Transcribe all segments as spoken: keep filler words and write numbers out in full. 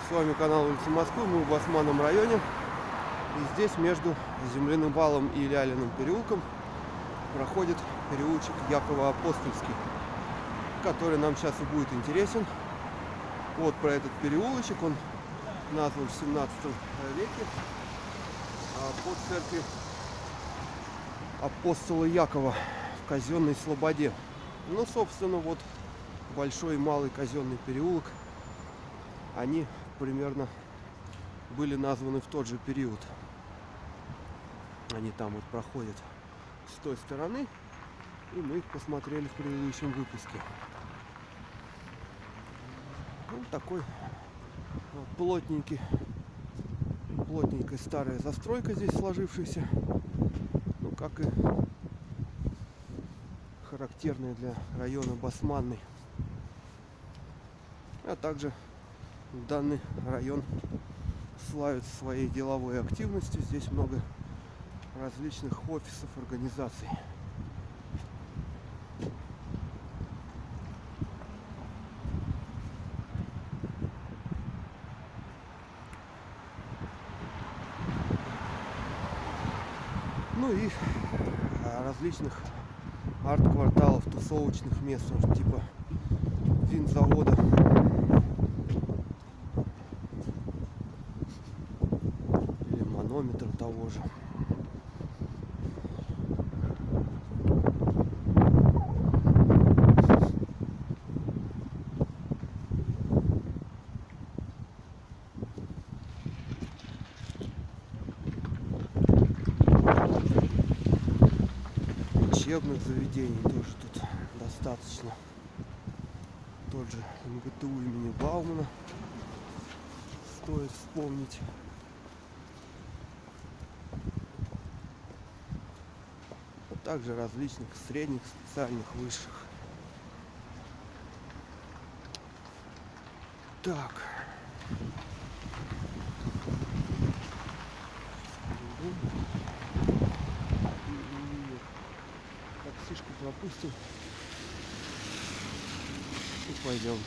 С вами канал улица Москвы, мы в Басманном районе. И здесь между Земляным валом и Лялиным переулком проходит переулочек Яково-Апостольский, который нам сейчас и будет интересен. Вот про этот переулочек, он назван в семнадцатом веке по церкви апостола Якова в Казенной Слободе. Ну, собственно, вот большой и малый Казенный переулок, они примерно были названы в тот же период. Они там вот проходят с той стороны, и мы их посмотрели в предыдущем выпуске. Ну, такой плотненький, плотненькая старая застройка здесь сложившаяся, ну, как и характерная для района Басманный. А также данный район славится своей деловой активностью. Здесь много различных офисов, организаций. Ну и различных арт-кварталов, тусовочных мест, типа винзавода. Или манометр того же. Учебных заведений тоже тут достаточно. Тот же эм гэ тэ у имени Баумана стоит вспомнить. А также различных средних, специальных, высших. Так. Таксишку пропустим и пойдем.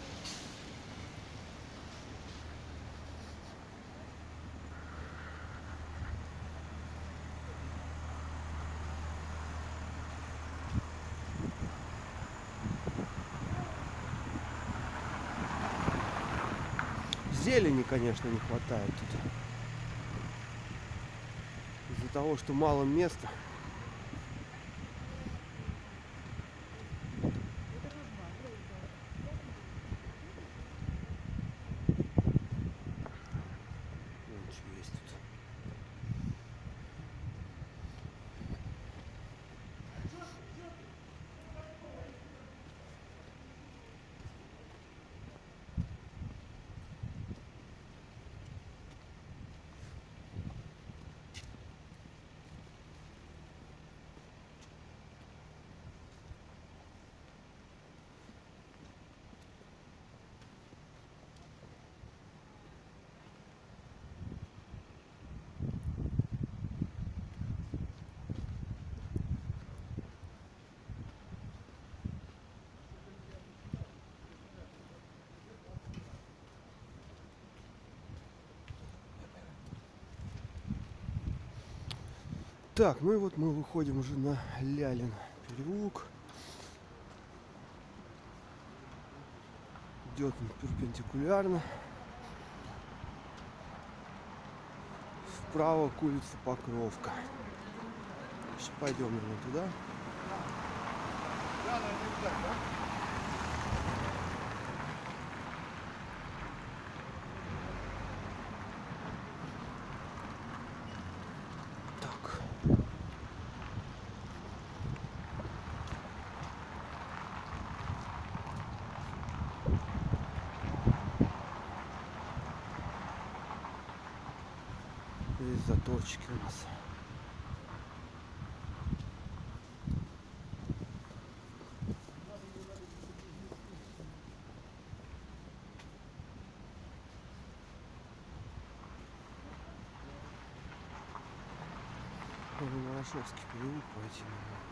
Зелени, конечно, не хватает тут. Из-за того, что мало места. Так, ну и вот мы выходим уже на Лялин переулок. Идет он перпендикулярно. Вправо к улице Покровка. Сейчас пойдем наверное, туда. Здесь заточки у нас. Ворошиловский переулок пойти.